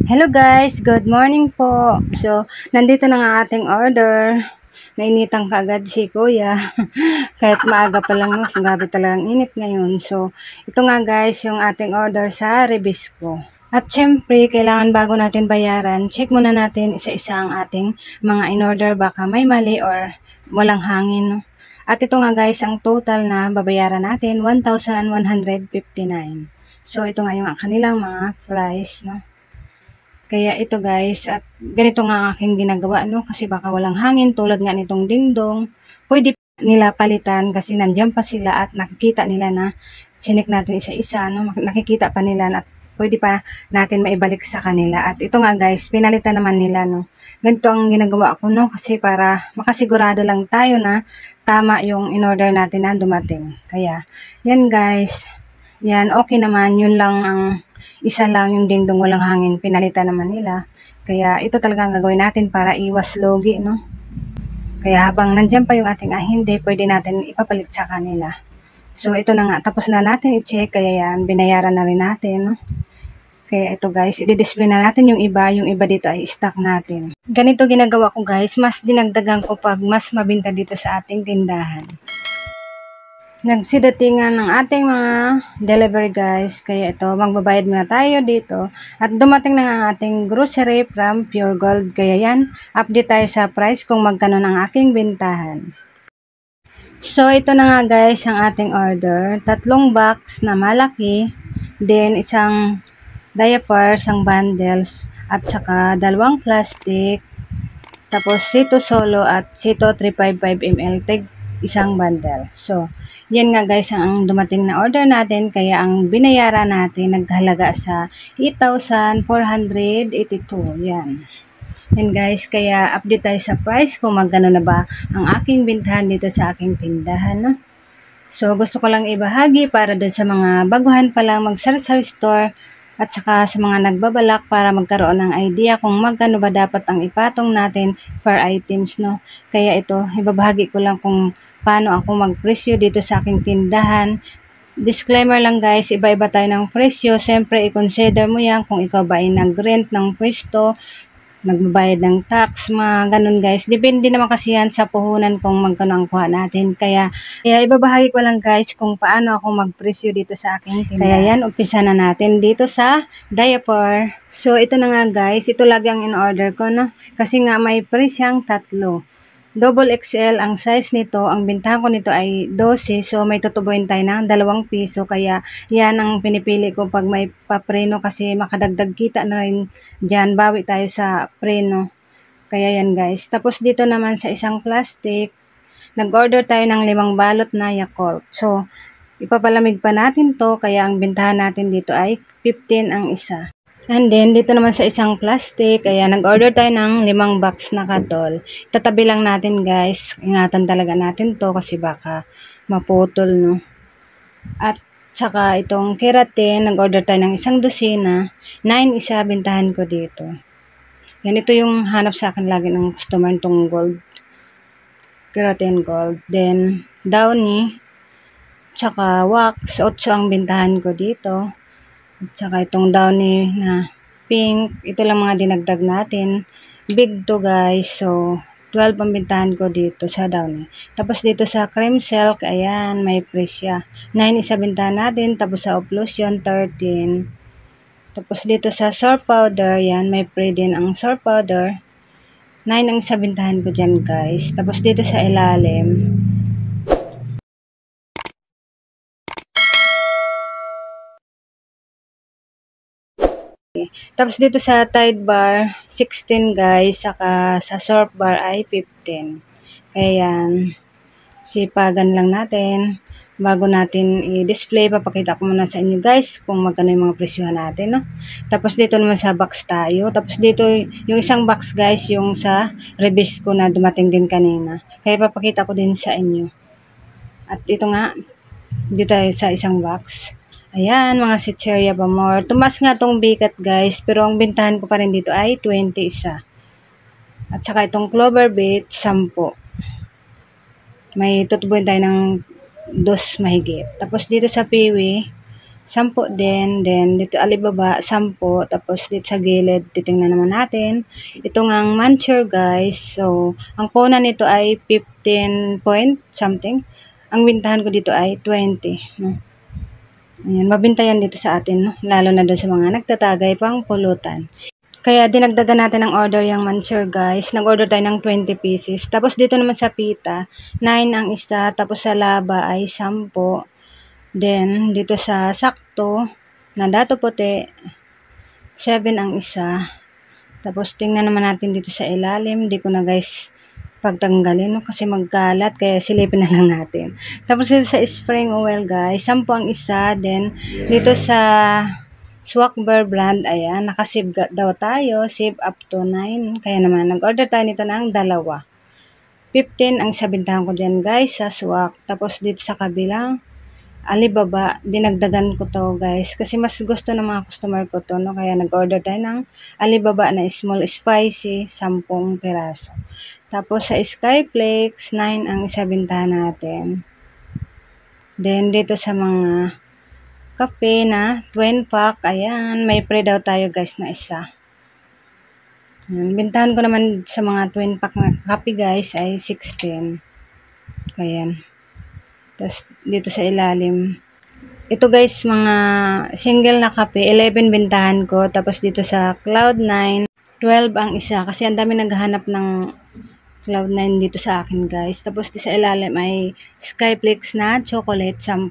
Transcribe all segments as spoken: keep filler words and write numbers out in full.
Hello guys, good morning po. So, nandito na nga ating order. Nainitang kaagad si Kuya. Kahit maaga pa lang, no? Grabe talagang init ngayon. So, ito nga guys, yung ating order sa Rebisco. At syempre, kailangan bago natin bayaran, check muna natin isa-isa ang ating mga in-order. Baka may mali or walang hangin, no? At ito nga guys, ang total na babayaran natin, one thousand one hundred fifty-nine. So, ito nga yung kanilang mga price, no? Kaya ito guys, at ganito nga ang aking ginagawa, no? Kasi baka walang hangin, tulad nga nitong dingdong. Pwede nila palitan kasi nandiyan pa sila at nakikita nila na chinik natin isa-isa, no? Nakikita pa nila at pwede pa natin maibalik sa kanila. At ito nga guys, pinalitan naman nila, no? Ganito ang ginagawa ko, no? Kasi para makasigurado lang tayo na tama yung in-order natin na dumating. Kaya, yan guys. Yan, okay naman. Yun lang ang isa lang yung dingdong walang hangin, pinalitan naman nila. Kaya ito talaga ang gagawin natin para iwas logi, no? Kaya habang nandiyan pa yung ating ahinde, pwede natin ipapalit sa kanila. So ito na nga, tapos na natin i-check, kaya yan, binayaran na rin natin, no? Kaya ito guys, i-display na natin yung iba, yung iba dito ay stock natin. Ganito ginagawa ko guys, mas dinagdagan ko pag mas mabinta dito sa ating tindahan. Nagsidatingan ng ating mga delivery guys. Kaya ito, magbabayad muna tayo dito. At dumating na ang ating grocery from Pure Gold. Kaya yan, update tayo sa price kung magkano ng aking bintahan. So, ito na nga guys ang ating order. Tatlong box na malaki. Then, isang diaper, isang bundles. At saka, dalawang plastic. Tapos, Sito Solo at Sito three fifty-five milliliters. Isang bundle. So, yan nga guys ang dumating na order natin. Kaya ang binayaran natin naghalaga sa eight thousand four hundred eighty-two. Yan. Yan guys. Kaya update tayo sa price kung magkano na ba ang aking bintahan dito sa aking tindahan. No? So, gusto ko lang ibahagi para doon sa mga baguhan pa lang mag-sari-sari store at saka sa mga nagbabalak para magkaroon ng idea kung magkano ba dapat ang ipatong natin per items, no? Kaya ito, ibabahagi ko lang kung paano ako magpresyo dito sa aking tindahan. Disclaimer lang guys, iba-iba tayo ng presyo. Siyempre, i-consider mo yan kung ikaw ba ay nag-rent ng pwesto, nagbabayad ng tax, mga ganun guys. Depende naman kasi yan sa puhunan kung magkano ang kuha natin. Kaya, kaya ibabahagi ko lang guys kung paano ako magpresyo dito sa aking tindahan. Kaya yan, umpisa na natin dito sa diaper. So, ito na nga guys. Ito lagi ang in-order ko, no? Kasi nga may presyang tatlo. Double X L ang size nito. Ang bintahan ko nito ay twelve. So, may tutubuin tayo ng dalawang piso. Kaya, yan ang pinipili ko pag may papreno kasi makadagdag kita na rin dyan. Bawi tayo sa preno. Kaya yan guys. Tapos dito naman sa isang plastic, nag-order tayo ng limang balot na Yakult. So, ipapalamig pa natin to. Kaya ang bintahan natin dito ay fifteen ang isa. And then, dito naman sa isang plastic, kaya nag-order tayo ng limang box na katol. Tatabi lang natin guys. Ingatan talaga natin to kasi baka maputol, no? At saka itong keratin, nag-order tayo ng isang dosina. Nine isa, bintahan ko dito. Yan, ito yung hanap sa akin lagi ng customer itong gold. Keratin gold. Then, downy. Tsaka wax. Otso ang bintahan ko dito. At saka itong downy na pink. Ito lang mga dinagdag natin. Big to guys. So, twelve ang bintahan ko dito sa downy. Tapos dito sa cream silk, ayan, may presya. nine isa bintahan natin. Tapos sa occlusion, thirteen. Tapos dito sa soap powder, yan, may pre din ang soap powder. nine ang isa bintahan ko dyan guys. Tapos dito sa ilalim, tapos dito sa Tide bar, sixteen guys, saka sa Surf bar ay fifteen. Kaya yan, sipagan lang natin. Bago natin i-display, papakita ko muna sa inyo guys kung magkano yung mga presyohan natin, no? Tapos dito naman sa box tayo. Tapos dito yung isang box guys, yung sa Rebisco na dumating din kanina. Kaya papakita ko din sa inyo. At ito nga, dito tayo sa isang box. Ayan, mga Sitcheria Bamor. Tumas nga tong bigat guys, pero ang bintahan ko pa rin dito ay twenty isa. At saka itong Clover Bait, ten. May tutubuin tayo ng dos mahigit. Tapos dito sa Piwi, sampo din, then dito alibaba, sampo, tapos dito sa gilid, titingnan naman natin. Ito ngang muncher guys, so, ang punan nito ay fifteen point something. Ang bintahan ko dito ay twenty, no? Ayan, mabintayan dito sa atin, no? Lalo na doon sa mga nagtatagay pang pulutan. Kaya dinagdagan natin ng order yung muncher guys. Nag-order tayo ng twenty pieces. Tapos dito naman sa pita, nine ang isa, tapos sa laba ay ten. Then, dito sa sakto, na dato puti, seven ang isa. Tapos, tingnan naman natin dito sa ilalim. Di ko na guys pagtanggalin, no? Kasi magkalat, kaya silipin na lang natin. Tapos, dito sa spring oil guys, ten ang isa. Then, dito sa Swak Bear brand, ayan, nakasave daw tayo, save up to nine. Kaya naman, nag-order tayo nito ng dalawa. fifteen ang sabintahan ko dyan guys sa Swak. Tapos, dito sa kabilang, Alibaba, dinagdagan ko to guys kasi mas gusto ng mga customer ko to, no? Kaya nag-order tayo ng Alibaba na small spicy, ten piraso. Tapos sa Skyflex, nine ang isabintahan natin. Then dito sa mga kape na twin pack, ayan, may pre daw tayo guys na isa. Ayan, bintahan ko naman sa mga twin pack na kape guys ay sixteen. Ayan. Tapos, dito sa ilalim. Ito guys, mga single na kape, eleven bintahan ko. Tapos, dito sa Cloud nine, twelve ang isa. Kasi ang dami naghahanap ng Cloud nine dito sa akin guys. Tapos, dito sa ilalim ay Skyflex na chocolate, ten.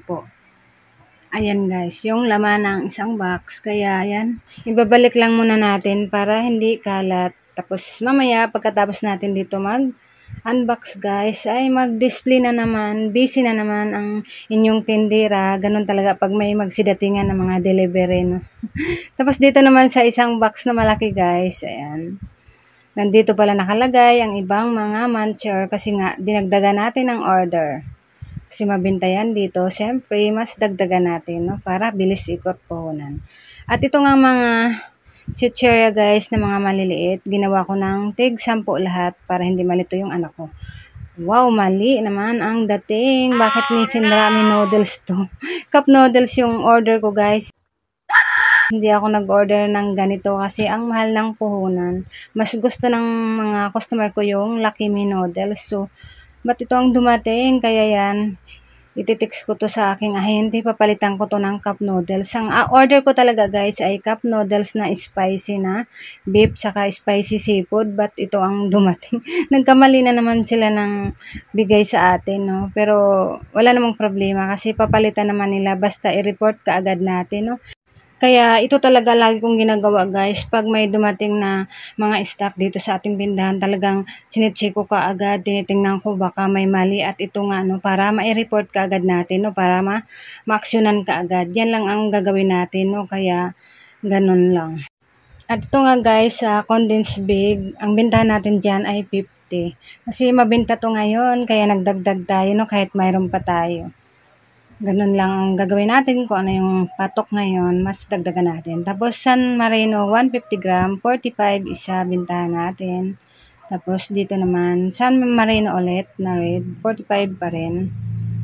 Ayan guys, yung laman ng isang box. Kaya, ayan, ibabalik lang muna natin para hindi kalat. Tapos, mamaya, pagkatapos natin dito mag unbox guys, ay mag-display na naman, busy na naman ang inyong tindera. Ganun talaga pag may magsidatingan ng mga delivery, no? Tapos dito naman sa isang box na malaki guys, ayan. Nandito pala nakalagay ang ibang mga muncher kasi nga dinagdagan natin ang order. Kasi mabintayan dito, siyempre mas dagdagan natin, no? Para bilis ikot puhunan. At ito nga mga chicheria guys na mga maliliit, ginawa ko ng tig sampo lahat para hindi malito yung anak ko. Wow, mali naman ang dating. Bakit ni Sindrami noodles to? Cup noodles yung order ko guys. Hindi ako nag-order ng ganito kasi ang mahal ng puhunan. Mas gusto ng mga customer ko yung Lucky Me noodles. So, ba't ito ang dumating? Kaya yan, ititext ko to sa aking ahente, papalitan ko to ng cup noodles. Ang uh, order ko talaga guys ay cup noodles na spicy na beef saka spicy seafood, but ito ang dumating. Nagkamali na naman sila ng bigay sa atin, no? Pero wala namang problema kasi papalitan naman nila basta i-report kaagad natin, no? Kaya ito talaga lagi kong ginagawa guys, pag may dumating na mga stock dito sa ating tindahan, talagang sinecheck ko kaagad, tinitingnan ko baka may mali at ito nga no, para ma-report kaagad natin, no, para ma ma-aksyonan kaagad. Yan lang ang gagawin natin, no, kaya ganun lang. At ito nga guys, sa uh, condensed big, ang bintahan natin dyan ay fifty. Kasi mabenta to ngayon, kaya nagdagdag tayo, no, kahit mayroon pa tayo. Ganun lang ang gagawin natin kung ano yung patok ngayon, mas dagdagan natin. Tapos San Marino, one hundred fifty gram, forty-five isa, bintahan natin. Tapos dito naman, San Marino ulit na red, forty-five pa rin.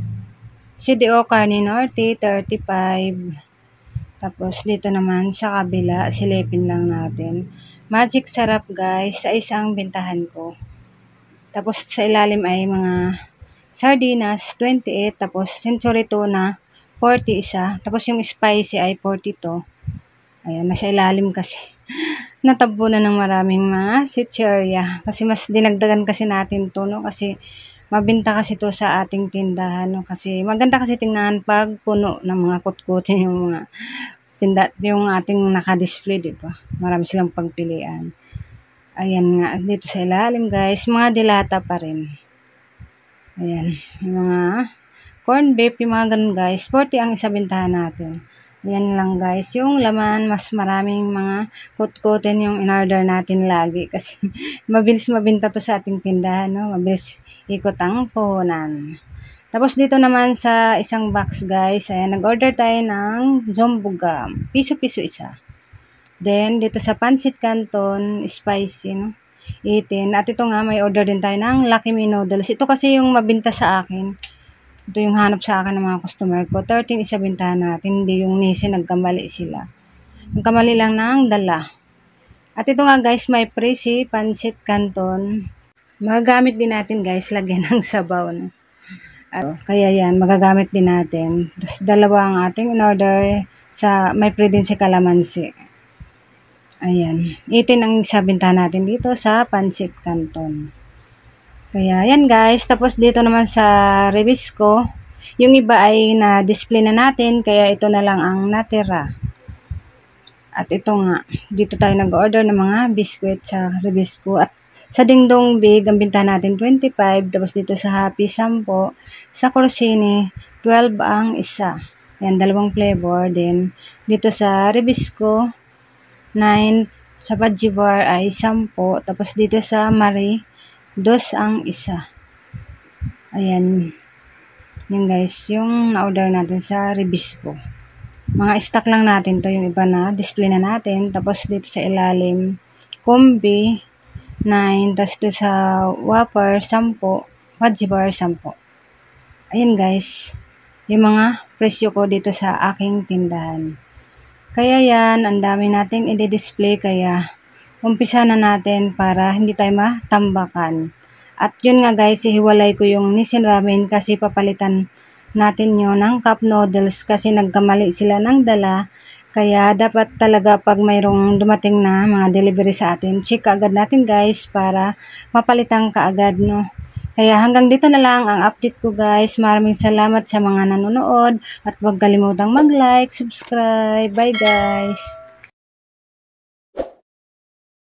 C D O Carne Norte, thirty-five. Tapos dito naman sa kabila, silipin lang natin. Magic Sarap guys, sa isang bintahan ko. Tapos sa ilalim ay mga sardinas, twenty-eight. Tapos Century Tuna, forty isa. Tapos yung spicy ay forty-two. Ayan, nasa ilalim kasi. Natabo na ng maraming mga chicheria. Kasi mas dinagdagan kasi natin to, no? Kasi mabinta kasi to sa ating tindahan, no? Kasi maganda kasi tingnan pag puno ng mga kutkutin yung mga tinda, yung ating naka-display, di ba? Marami silang pagpilian. Ayan nga, dito sa ilalim guys, mga dilata pa rin. Ayan, yung mga corn beef, yung mga ganun guys, forty ang isabintahan natin. Ayan lang guys, yung laman, mas maraming mga kutkutin yung in-order natin lagi kasi mabilis mabinta to sa ating tindahan, no? Mabilis ikot ang puhunan. Tapos dito naman sa isang box guys, ayan, nag-order tayo ng jumbo gum, piso-piso isa. Then, dito sa Pancit Canton, spicy, no? eighteen. At ito nga, may order din tayo ng Lucky Me noodles. Ito kasi yung mabinta sa akin. Ito yung hanap sa akin ng mga customer ko. thirteen isa bintahan natin, hindi yung Nissin nagkamali sila. Nagkamali lang ng dala. At ito nga guys, may presi, pansit canton. Magagamit din natin guys, lagyan ng sabaw. No? At, kaya yan, magagamit din natin. Tapos dalawa ang ating in-order sa may pre din si calamansi. Ayan. eighteen ang sabintahan natin dito sa pansit canton. Kaya yan guys. Tapos dito naman sa Revisco, yung iba ay na-display na natin. Kaya ito na lang ang natira. At ito nga, dito tayo nag-order ng mga biskwit sa Revisco. At sa Dingdong Big, ang bintahan natin twenty-five. Tapos dito sa Happy, ten. Sa Corsini, twelve ang isa. Yan, dalawang flavor din. Dito sa Revisco, nine. Sa Pajibar ay ten. Tapos dito sa Marie, dos ang isa. Ayan. Yan guys, yung na-order natin sa Revisco. Mga stock lang natin to, yung iba na display na natin. Tapos dito sa ilalim, Combi, nine. Tapos dito sa Whopper, ten. Pajibar, ten. Ayan guys, yung mga presyo ko dito sa aking tindahan. Kaya yan, ang dami nating i-display, kaya umpisa na natin para hindi tayo matambakan. At yun nga guys, ihiwalay ko yung Nissin Ramen kasi papalitan natin yun ng cup noodles kasi nagkamali sila ng dala. Kaya dapat talaga pag mayroong dumating na mga delivery sa atin, check agad natin guys para mapalitan kaagad, no. Kaya hanggang dito na lang ang update ko guys. Maraming salamat sa mga nanonood at huwag kalimutang mag-like, subscribe. Bye guys!